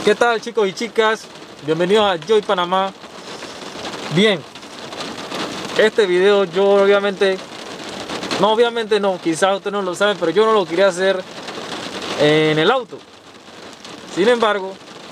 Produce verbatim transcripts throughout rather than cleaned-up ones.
¿Qué tal, chicos y chicas? Bienvenidos a Joy Panamá. Bien, este video yo obviamente, no obviamente no, quizás ustedes no lo saben, pero yo no lo quería hacer en el auto. Sin embargo,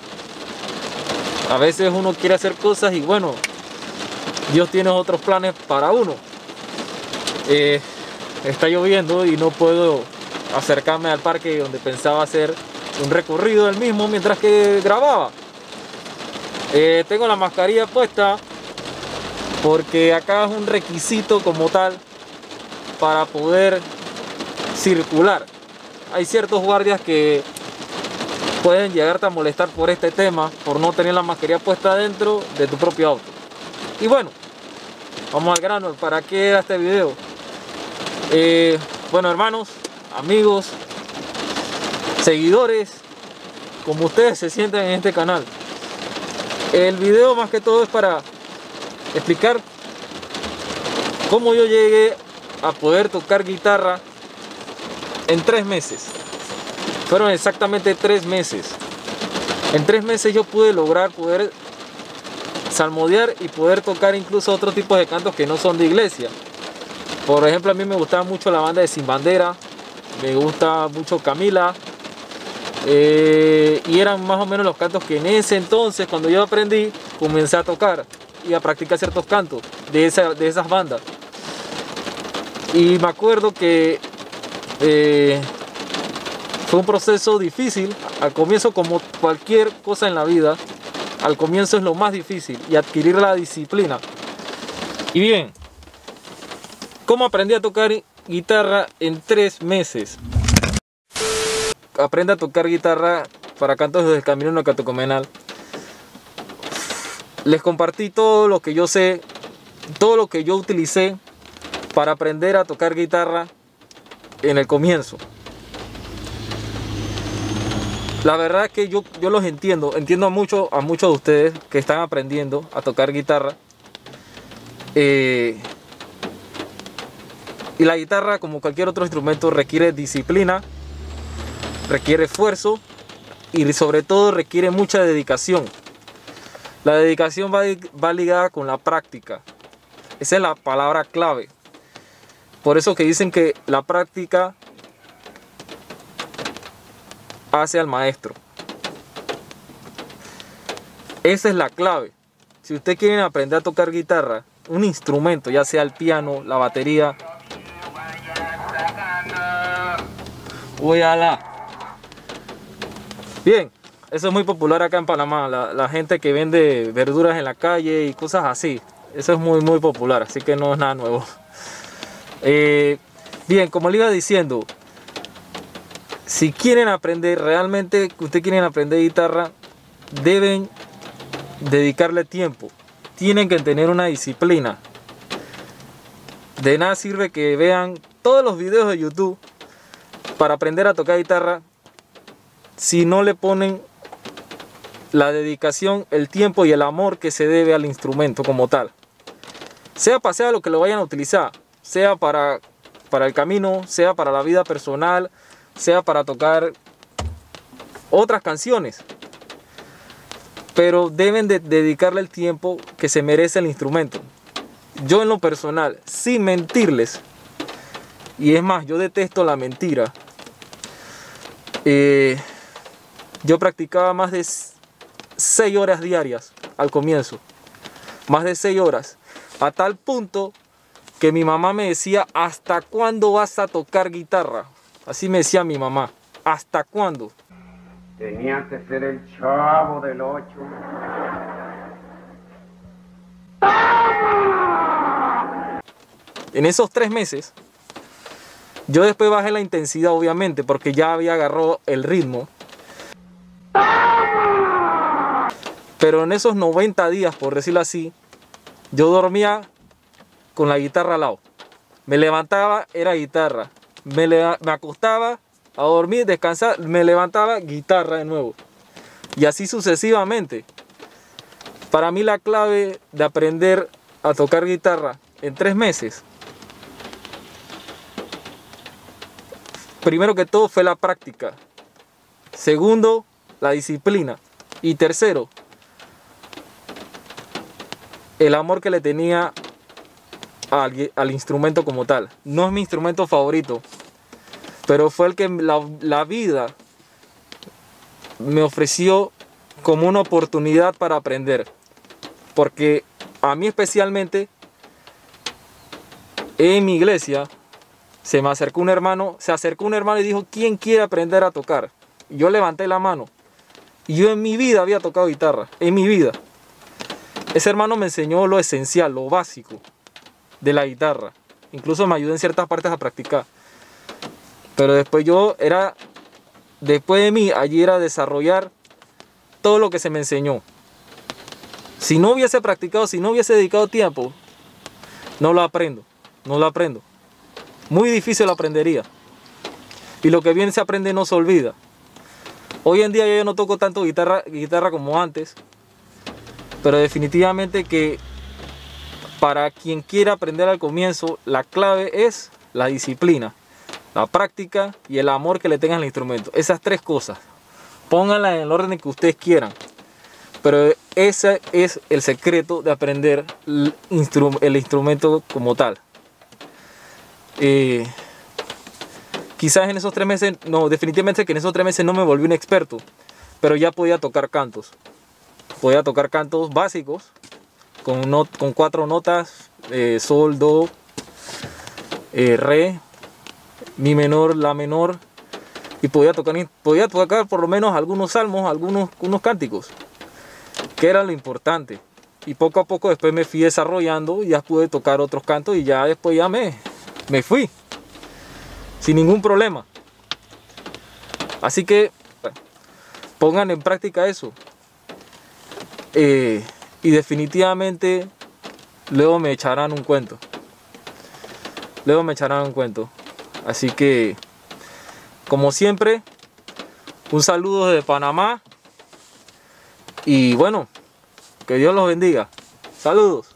a veces uno quiere hacer cosas y bueno, Dios tiene otros planes para uno. Eh, está lloviendo y no puedo acercarme al parque donde pensaba hacer un recorrido del mismo mientras que grababa. Eh, tengo la mascarilla puesta porque acá es un requisito como tal para poder circular. Hay ciertos guardias que pueden llegarte a molestar por este tema, por no tener la mascarilla puesta dentro de tu propio auto. Y bueno, vamos al grano. ¿Para qué era este video? Eh, bueno, hermanos, amigos, seguidores, como ustedes se sienten en este canal, el video más que todo es para explicar cómo yo llegué a poder tocar guitarra en tres meses. Fueron exactamente tres meses. En tres meses yo pude lograr poder salmodiar y poder tocar incluso otros tipos de cantos que no son de iglesia. Por ejemplo, a mí me gustaba mucho la banda de Sin Bandera, me gusta mucho Camila, eh, y eran más o menos los cantos que en ese entonces, cuando yo aprendí, comencé a tocar y a practicar ciertos cantos de, esa, de esas bandas. Y me acuerdo que eh, fue un proceso difícil. Al comienzo, como cualquier cosa en la vida, al comienzo es lo más difícil, y adquirir la disciplina. Y bien, ¿cómo aprendí a tocar guitarra en tres meses? Aprende a tocar guitarra para cantos desde el Camino a Catocomenal. Les compartí todo lo que yo sé, todo lo que yo utilicé para aprender a tocar guitarra en el comienzo. La verdad es que yo, yo los entiendo, entiendo a, mucho, a muchos de ustedes que están aprendiendo a tocar guitarra. Eh, y la guitarra, como cualquier otro instrumento, requiere disciplina, requiere esfuerzo y sobre todo requiere mucha dedicación. La dedicación va, va ligada con la práctica. Esa es la palabra clave. Por eso que dicen que la práctica hace al maestro. Esa es la clave. Si ustedes quieren aprender a tocar guitarra, un instrumento, ya sea el piano, la batería, uy, ala. Bien, eso es muy popular acá en Panamá, la, la gente que vende verduras en la calle y cosas así. Eso es muy muy popular, así que no es nada nuevo. Eh, bien, como le iba diciendo, si quieren aprender, realmente que ustedes quieren aprender guitarra, deben dedicarle tiempo. Tienen que tener una disciplina. De nada sirve que vean todos los videos de YouTube para aprender a tocar guitarra si no le ponen la dedicación, el tiempo y el amor que se debe al instrumento como tal. Sea para sea lo que lo vayan a utilizar, sea para, para el camino, sea para la vida personal, sea para tocar otras canciones. Pero deben de dedicarle el tiempo que se merece el instrumento. Yo en lo personal, sin mentirles, y es más, yo detesto la mentira, eh, yo practicaba más de seis horas diarias al comienzo. Más de seis horas. A tal punto que mi mamá me decía, ¿hasta cuándo vas a tocar guitarra? Así me decía mi mamá. ¿Hasta cuándo? Tenía que ser el chavo del ocho. En esos tres meses, yo después bajé la intensidad, obviamente, porque ya había agarrado el ritmo. Pero en esos noventa días, por decirlo así, yo dormía con la guitarra al lado. Me levantaba, era guitarra. Me, me acostaba a dormir, descansar, me levantaba, guitarra de nuevo. Y así sucesivamente. Para mí la clave de aprender a tocar guitarra en tres meses, primero que todo fue la práctica. Segundo, la disciplina. Y tercero, el amor que le tenía al, al instrumento como tal. No es mi instrumento favorito, pero fue el que la, la vida me ofreció como una oportunidad para aprender. Porque a mí especialmente, en mi iglesia, se me acercó un hermano, se acercó un hermano y dijo, ¿quién quiere aprender a tocar? Y yo levanté la mano. Y yo en mi vida había tocado guitarra, en mi vida. Ese hermano me enseñó lo esencial, lo básico de la guitarra. Incluso me ayudó en ciertas partes a practicar. Pero después yo era, después de mí, allí era desarrollar todo lo que se me enseñó. Si no hubiese practicado, si no hubiese dedicado tiempo, no lo aprendo, no lo aprendo. Muy difícil lo aprendería. Y lo que bien se aprende no se olvida. Hoy en día yo no toco tanto guitarra, guitarra como antes, pero definitivamente que para quien quiera aprender al comienzo, la clave es la disciplina, la práctica y el amor que le tengan al instrumento. Esas tres cosas, pónganlas en el orden que ustedes quieran, pero ese es el secreto de aprender el, instru el instrumento como tal. Eh, Quizás en esos tres meses, no, definitivamente que en esos tres meses no me volví un experto, pero ya podía tocar cantos. Podía tocar cantos básicos, con, not, con cuatro notas, eh, sol, do, eh, re, mi menor, la menor, y podía tocar, podía tocar por lo menos algunos salmos, algunos unos cánticos, que era lo importante. Y poco a poco después me fui desarrollando, y ya pude tocar otros cantos y ya después ya me, me fui. Sin ningún problema. Así que bueno, pongan en práctica eso. Eh, y definitivamente luego me echarán un cuento. Luego me echarán un cuento. Así que, como siempre, un saludo desde Panamá. Y bueno, que Dios los bendiga. Saludos.